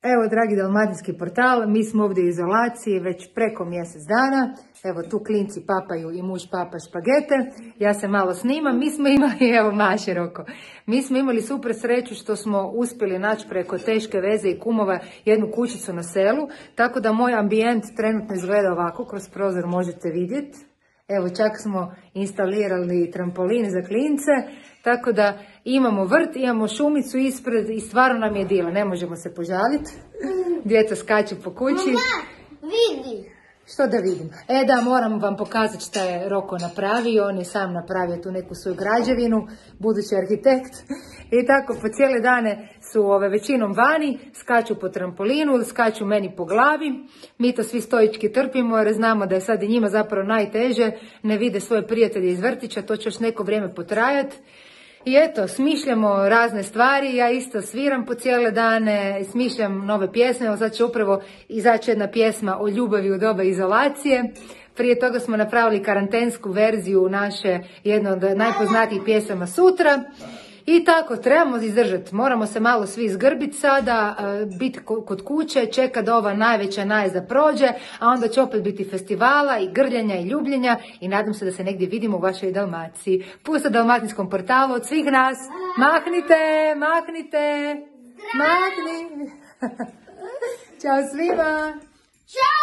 Evo, dragi dalmatinski portal, mi smo ovdje u izolaciji već preko mjesec dana. Evo, tu klinci papaju i muž papa špagete. Ja se malo snimam. Mi smo imali, evo Maše Roko, mi smo imali super sreću što smo uspjeli naći preko teške veze i kumova jednu kućicu na selu. Tako da moj ambijent trenutno izgleda ovako, kroz prozor možete vidjeti. Evo, čak smo instalirali trampolin za klince, tako da imamo vrt, imamo šumicu ispred i stvarno nam je dilo, ne možemo se požaliti. Djeca skaču po kući. Mama, vidi. Što da vidim? Da, moram vam pokazati šta je Roko napravio, on je sam napravio tu neku svoju građevinu, budući arhitekt. I tako, po cijele dane su većinom vani, skaču po trampolinu ili skaču meni po glavi. Mi to svi stoički trpimo jer znamo da je sad i njima zapravo najteže, ne vide svoje prijatelje iz vrtića, to će još neko vrijeme potrajati. I eto, smišljamo razne stvari, ja isto sviram po cijele dane, smišljam nove pjesme, evo sad će upravo izaći jedna pjesma o ljubavi u doba izolacije. Prije toga smo napravili karantensku verziju naše, jedno od najpoznatijih pjesama Sutra. I tako, trebamo izdržati, moramo se malo svi zgrbiti sada, biti kod kuće, čeka da ova najveća najezda prođe, a onda će opet biti festivala i grljanja i ljubljenja i nadam se da se negdje vidimo u vašoj Dalmaciji. Pusta dalmatinskom portalu od svih nas, mahnite, mahnite, mahni. Ćao svima. Ćao.